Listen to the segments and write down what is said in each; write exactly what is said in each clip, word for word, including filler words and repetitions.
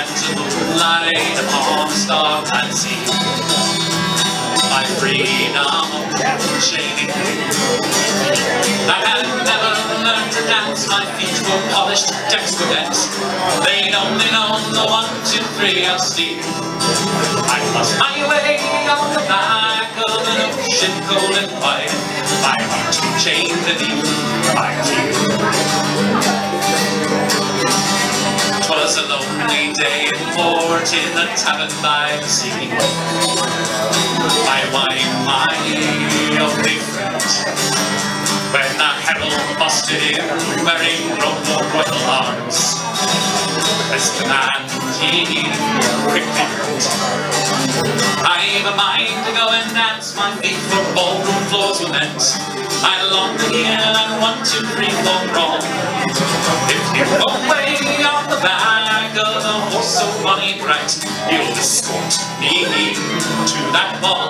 and the moonlight upon the starlight sea. My freedom shading. I had never learned to dance, my feet were polished decks were bent. They'd only known the one, two, three of steel. I lost my way on the back of an ocean cold and wide. My heart chained beneath my heel. 'Twas a lonely day in port in a tavern by the sea. My wine, my only friend. When the herald busted in, wearing royal arms, as command he quickly learned. I've a mind to go and dance, my feet for ballroom floors were meant. I long to hear that one, two, three, four brawl. If you're away on the back of a horse so bonny bright, you'll escort me to that ball.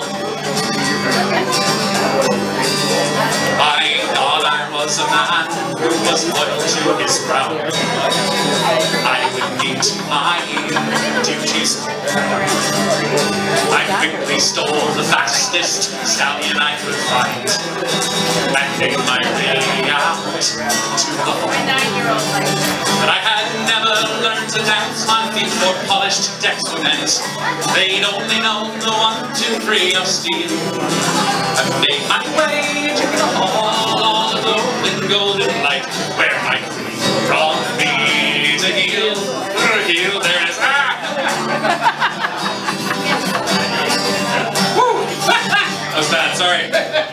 I thought I was a man who was loyal to his crown. I would meet my duties. I quickly stole the fastest stallion I could find and made my way out to the home. But I had never learned to dance, my feet were polished decks were meant. They'd only known the one, two, three of steel. I made my way to the hall all alone in golden light, where my queen brought me to heel. Heel, there it is. Ah! Woo! That was bad, sorry.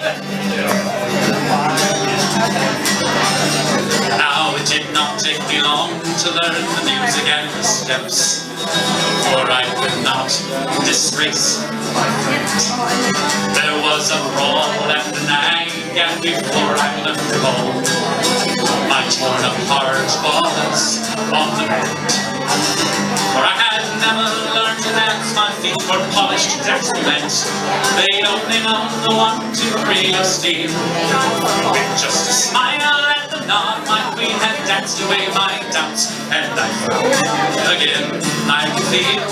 Now it did not take me long to learn the music and the steps, for I could not disgrace my friend. There was a brawl and a nag, and before I learned to call, my torn apart was on the ground. For I had never learned to dance, my feet were polished decks were meant. They'd only known the one, two, three of steel. With just a smile and a nod, my queen had danced away my doubts, and I found again I could feel.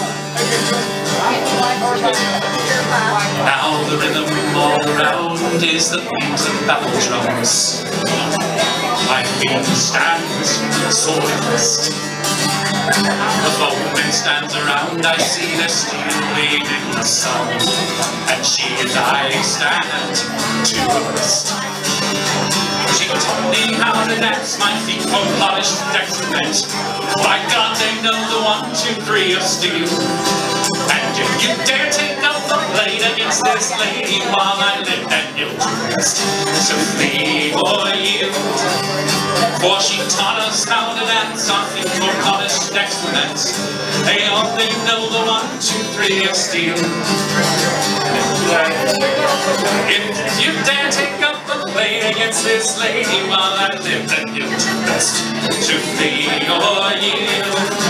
Now the rhythm all around is the beat of battle drums. My queen stands sword in wrist. The foeman stands around, I see their steel waving the sun, and she and I stand to abreast. She taught me how to dance, my feet were polished decks were bent. By God, they know the one, two, three of steel. And if you dare take up the blade against this lady while I live, then you'll do best to flee or yield. For she taught us how to dance, our feet were polished decks were meant. They only know the one, two, three of steel. If you dare take up the blade against this lady while I live, then you'll do best to flee or yield.